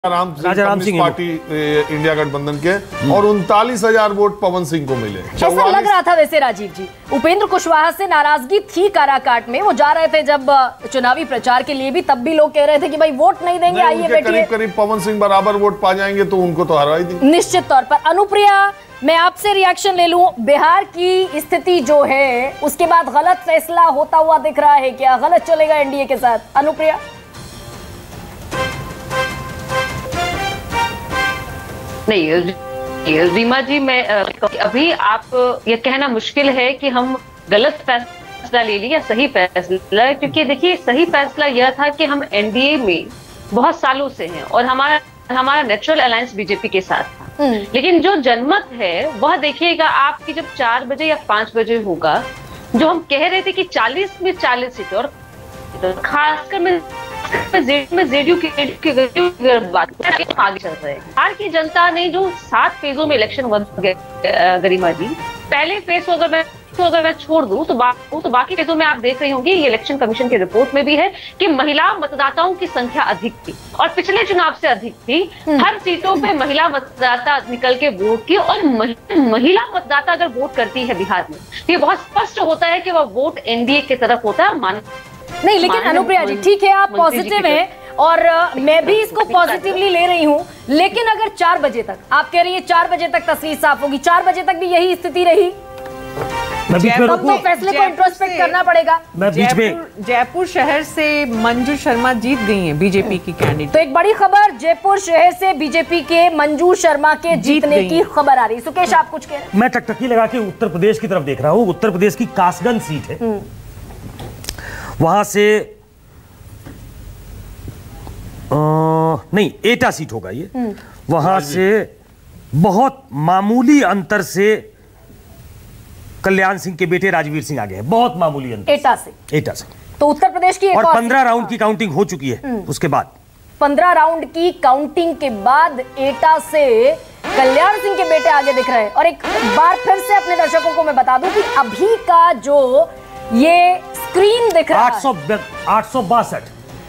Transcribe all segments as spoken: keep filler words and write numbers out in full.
Ram Singh party India गठबंधन के और उनतालीस हजार वोट पवन सिंह को मिले। ऐसा लग रहा था वैसे राजीव जी, उपेंद्र कुशवाहा से नाराजगी थी काराकाट में, वो जा रहे थे जब चुनावी प्रचार के लिए भी, तब भी लोग कह रहे थे कि भाई वोट नहीं देंगे, आइए बैठिए। करीब करीब पवन सिंह बराबर वोट पा जाएंगे तो उनको तो हरा ही देंगे निश्चित तौर पर। अनुप्रिया, मैं आपसे रिएक्शन ले लूं, बिहार की स्थिति जो है उसके बाद गलत फैसला होता हुआ दिख रहा है, क्या गलत चलेगा एनडीए के साथ? अनुप्रिया। नहीं रीमा जी, मैं अभी आप ये कहना मुश्किल है कि हम गलत फैसला ले लिया या सही फैसला, क्योंकि देखिए सही फैसला यह था कि हम एनडीए में बहुत सालों से हैं और हमारा हमारा नेचुरल अलायंस बीजेपी के साथ था। लेकिन जो जनमत है वह देखिएगा आपकी जब चार बजे या पांच बजे होगा, जो हम कह रहे थे कि चालीस में चालीस सीटें, और खासकर में में जेडीयू की बात आगे चल रहे हैं। बिहार की जनता ने जो सात फेजों में इलेक्शन हुआ गरिमा जी, पहले फेज को अगर मैं तो अगर मैं छोड़ दूं तो, बा, तो बाकी फेजों में आप देख रही होंगी, ये इलेक्शन कमीशन की रिपोर्ट में भी है कि महिला मतदाताओं की संख्या अधिक थी और पिछले चुनाव से अधिक थी। हर सीटों पे महिला मतदाता निकल के वोट की, और महिला मतदाता अगर वोट करती है बिहार में तो ये बहुत स्पष्ट होता है कि वह वोट एनडीए की तरफ होता है। मान नहीं, लेकिन अनुप्रिया जी ठीक है, आप पॉजिटिव हैं और मैं भी इसको पॉजिटिवली ले रही हूं, लेकिन अगर चार बजे तक आप कह रही है चार बजे तक तस्वीर साफ होगी, चार बजे तक भी यही स्थिति रही, तब तो फैसले को इंट्रोस्पेक्ट करना पड़ेगा। मैं बीच में जयपुर शहर से मंजू शर्मा जीत गई हैं बीजेपी की कैंडिडेट। तो एक बड़ी खबर, जयपुर शहर से बीजेपी के मंजू शर्मा के जीतने की खबर आ रही है। सुकेश, आप कुछ कह रहे हैं? मैं टकटकी लगा के उत्तर प्रदेश की तरफ देख रहा हूँ। उत्तर प्रदेश की कासगंज सीट है, वहां से आ, नहीं एटा सीट होगा ये, वहां से बहुत मामूली अंतर से कल्याण सिंह के बेटे राजवीर सिंह आगे हैं, बहुत मामूली अंतर एटा से एटा से तो उत्तर प्रदेश की और पंद्रह राउंड की काउंटिंग हो चुकी है। उसके बाद पंद्रह राउंड की काउंटिंग के बाद एटा से कल्याण सिंह के बेटे आगे दिख रहे हैं। और एक बार फिर से अपने दर्शकों को मैं बता दूं कि अभी का जो ये स्क्रीन दिख रहा है आठ सौ बासठ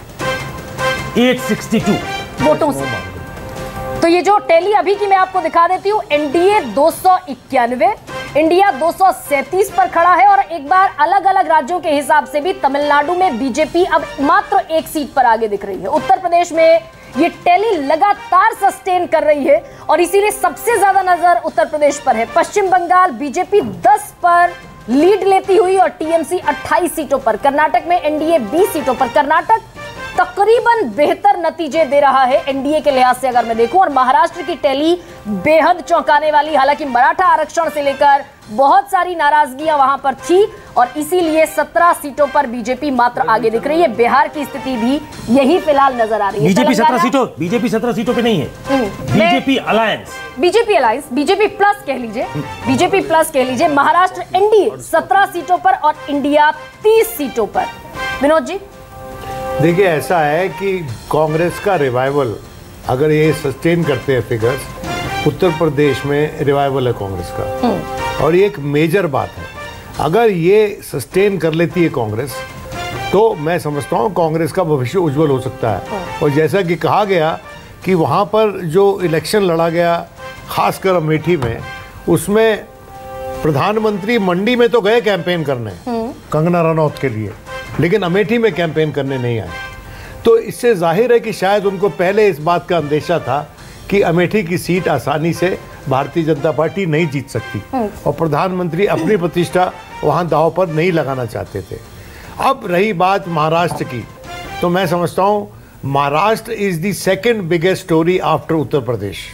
आठ सौ बासठ वोटों से, तो ये जो टैली अभी की मैं आपको दिखा देती हूँ, एनडीए दो सौ इक्यानवे, इंडिया दो सौ सैंतीस पर खड़ा है। और एक बार अलग अलग राज्यों के हिसाब से भी तमिलनाडु में बीजेपी अब मात्र एक सीट पर आगे दिख रही है। उत्तर प्रदेश में ये टैली लगातार सस्टेन कर रही है और इसीलिए सबसे ज्यादा नजर उत्तर प्रदेश पर है। पश्चिम बंगाल बीजेपी दस पर लीड लेती हुई और टीएमसी अट्ठाईस सीटों पर, कर्नाटक में एनडीए बीस सीटों पर। कर्नाटक तकरीबन बेहतर नतीजे दे रहा है एनडीए के लिहाज से अगर मैं देखूं। और महाराष्ट्र की टैली बेहद चौंकाने वाली, हालांकि मराठा आरक्षण से लेकर बहुत सारी नाराजगियां वहां पर थी और इसीलिए सत्रह सीटों पर बीजेपी मात्र आगे दिख रही है। बिहार की स्थिति भी यही फिलहाल नजर आ रही है। बीजेपी सत्रह सीटों बीजेपी सत्रह सीटों पे नहीं है, BJP alliance BJP alliance BJP plus कह लीजिए बीजेपी प्लस कह लीजिए महाराष्ट्र एनडीए सत्रह सीटों पर और इंडिया तीस सीटों पर। विनोद जी देखिए, ऐसा है कि कांग्रेस का रिवाइवल अगर ये सस्टेन करते हैं फिगर्स, उत्तर प्रदेश में रिवाइवल है कांग्रेस का और ये एक मेजर बात है। अगर ये सस्टेन कर लेती है कांग्रेस तो मैं समझता हूँ कांग्रेस का भविष्य उज्जवल हो सकता है। और जैसा कि कहा गया कि वहाँ पर जो इलेक्शन लड़ा गया खासकर अमेठी में, उसमें प्रधानमंत्री मंडी में तो गए कैंपेन करने कंगना रनौत के लिए, लेकिन अमेठी में कैंपेन करने नहीं आए। तो इससे जाहिर है कि शायद उनको पहले इस बात का अंदेशा था कि अमेठी की सीट आसानी से भारतीय जनता पार्टी नहीं जीत सकती और प्रधानमंत्री अपनी प्रतिष्ठा वहां दांव पर नहीं लगाना चाहते थे। अब रही बात महाराष्ट्र की, तो मैं समझता हूं Maharashtra is the second biggest story after Uttar Pradesh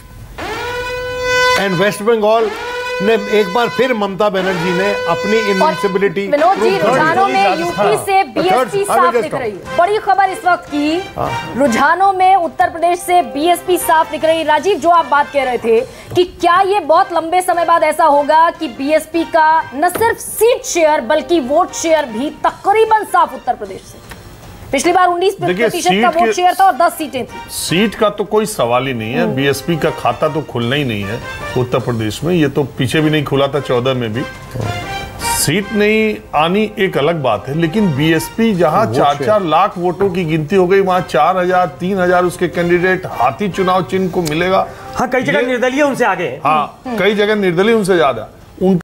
and West Bengal ने एक बार फिर ममता बनर्जी ने अपनी इनविंसिबिलिटी। विनोद जी, रुझानों में यूपी से बीएसपी साफ दिख रही है। बड़ी खबर इस वक्त की, रुझानों में उत्तर प्रदेश से बीएसपी साफ दिख रही है। राजीव, जो आप बात कह रहे थे कि क्या ये बहुत लंबे समय बाद ऐसा होगा कि बीएसपी का न सिर्फ सीट शेयर बल्कि वोट शेयर भी तकरीबन साफ उत्तर प्रदेश से? पिछली बार उन्नीस प्रतिशत का वोट शेयर था और दस सीटें थी। सीट का तो कोई सवाल ही नहीं है, बीएसपी का खाता तो खुलना ही नहीं है उत्तर प्रदेश में, ये तो पीछे भी नहीं खुला था चौदह में भी। सीट नहीं आनी एक अलग बात है, लेकिन बीएसपी जहां चार चार लाख वोटों की गिनती हो गई, वहां चार हजार तीन हजार उसके कैंडिडेट हाथी चुनाव चिन्ह को मिलेगा। हाँ, कई जगह निर्दलीय उनसे आगे है। हाँ, कई जगह निर्दलीय उनसे ज्यादा। उन